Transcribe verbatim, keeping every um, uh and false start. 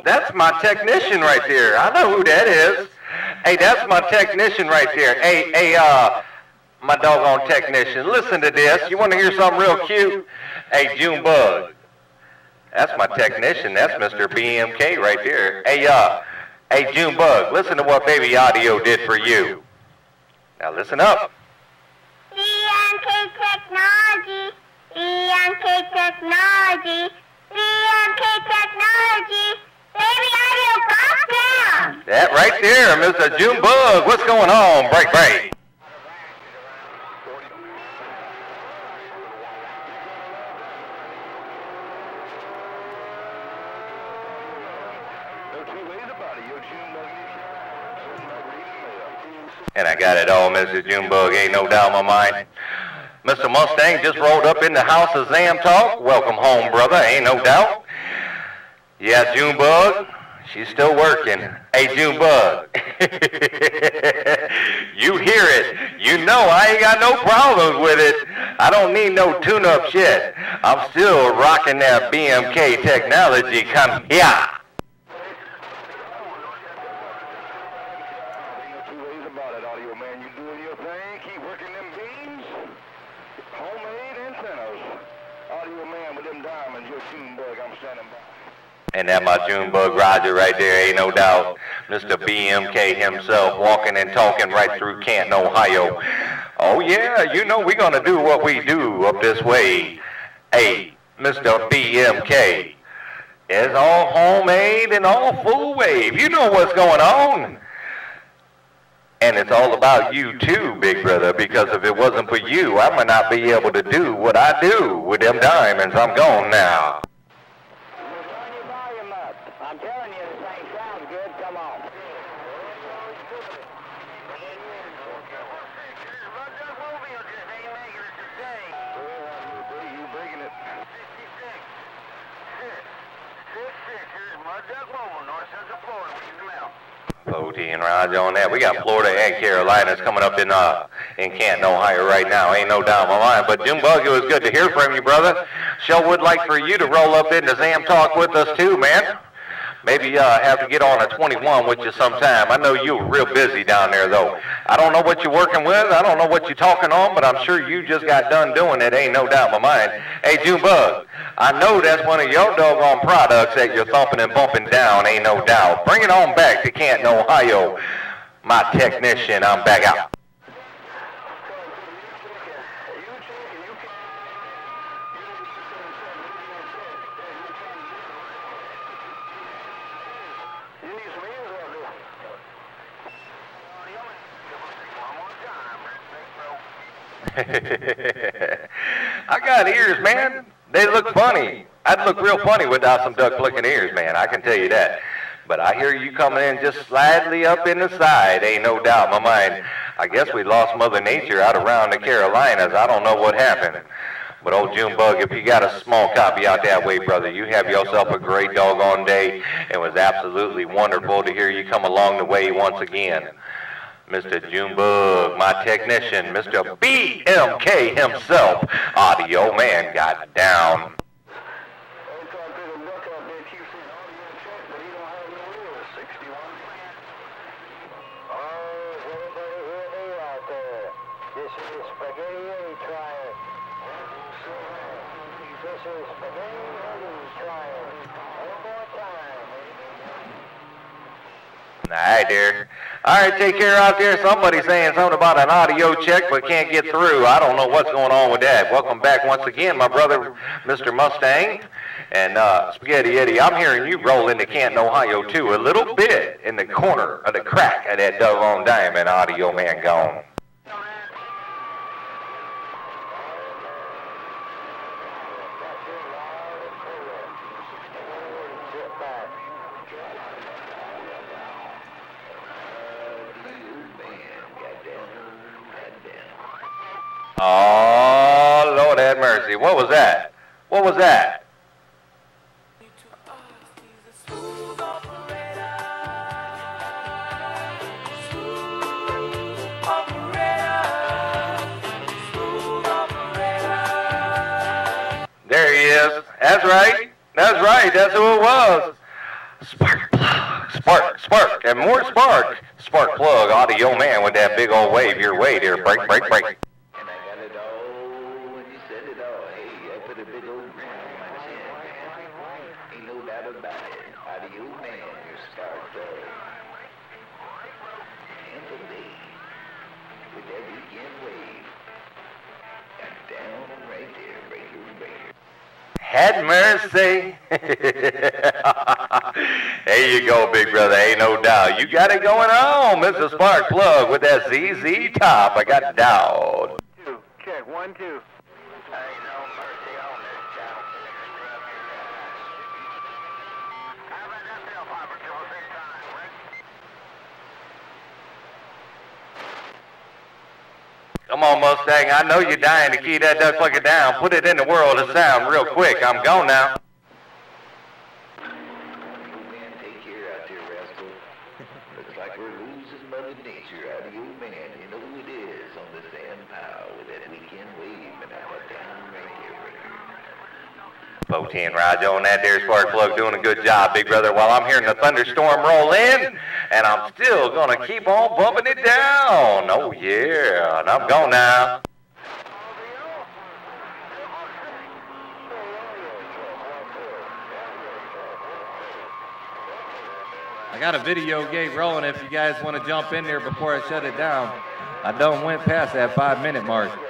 That's my technician right there. I know who that is. Hey, that's my technician right there. Hey, hey, uh, my doggone technician. Listen to this. You want to hear something real cute? Hey, Junebug. That's my technician. That's Mister B M K right there. Hey, uh, hey, Junebug. Listen to what Baby Audio did for you. Now listen up. B M K Technology. B M K Technology. B M K Technology. Baby Audio, calm down. That right there, Mister Junebug. What's going on? Break, break. And I got it all, Mister Junebug. Ain't no doubt in my mind. Mister Mustang just rolled up in the house of Zam Talk. Welcome home, brother. Ain't no doubt. Yeah, Junebug, she's still working. Hey, Junebug, you hear it. You know I ain't got no problems with it. I don't need no tune-up shit. I'm still rocking that B M K technology. Come here. Two ways about it, Audio Man. You doing your thing. Keep working them beams. Homemade antennas. Audio Man with them diamonds. Your Junebug, I'm standing by. And that my Junebug Roger right there, ain't no doubt. Mister B M K himself walking and talking right through Canton, Ohio. Oh yeah, you know we're gonna do what we do up this way. Hey, Mister B M K. It's all homemade and all full wave. You know what's going on. And it's all about you too, big brother, because if it wasn't for you, I might not be able to do what I do with them diamonds. I'm gone now. I'm telling you, this thing sounds good. Come on. You breaking it. Bodie and Roger on that. We got Florida and Carolinas coming up in uh in Canton, Ohio right now. Ain't no doubt in my mind. But Junebug, it was good to hear from you, brother. Sure would like for you to roll up into Zam Talk with us too, man. Maybe uh, have to get on a twenty-one with you sometime. I know you're real busy down there, though. I don't know what you're working with. I don't know what you're talking on, but I'm sure you just got done doing it. Ain't no doubt in my mind. Hey, Junebug, I know that's one of your doggone products that you're thumping and bumping down. Ain't no doubt. Bring it on back to Canton, Ohio. My technician, I'm back out. I got ears, man. They look funny. I'd look real funny without some duck-flicking ears, man. I can tell you that. But I hear you coming in just slightly up in the side. Ain't no doubt in my mind. I guess we lost Mother Nature out around the Carolinas. I don't know what happened. But old Junebug, if you got a small copy out that way, brother, you have yourself a great doggone day. It was absolutely wonderful to hear you come along the way once again. Mister Junebug, my technician, Mister B M K himself, Audio Man got down. All right, there. All right, take care out there. Somebody's saying something about an audio check but can't get through. I don't know what's going on with that. Welcome back once again, my brother, Mister Mustang. And uh, Spaghetti Eddie, I'm hearing you roll into Canton, Ohio, too, a little bit in the corner of the crack of that doggone diamond. Audio Man gone. Oh, Lord have mercy. What was that? What was that? There he is. That's right. That's right. That's who it was. Spark plug, spark, spark, and more spark. Spark plug, audio man with that big old wave your way, dear. Break, break, break. And I got it all when you said it all. Hey, I put a big old grin on my chin, man. Ain't no doubt about it. Audio man, your spark plug. And the day, with that weekend wave. And down right there, right here, right here. Had mercy. There you go, big brother. Ain't no doubt. You got it going on, Mister Spark Plug, with that Z Z top. I got doubt. Two. Check. One, two. Ain't no mercy on this child. How about that tail piper? Kill us in time, Rick. Come on, Mustang. I know you're dying to key that duck fucker down. Put it in the world of sound real quick. I'm gone now. Man, take care out there, rascal. Looks like we're losing Mother Nature out of you, man. You know who it is on the sand pile with that weekend wave and I got down right here, right here. four ten Roger on that there, Spark Plug, doing a good job, big brother, while I'm hearing the thunderstorm roll in, and I'm still going to keep on bumping it down. Oh, yeah, and I'm gone now. I got a video gate rolling if you guys want to jump in there before I shut it down. I done went past that five minute mark.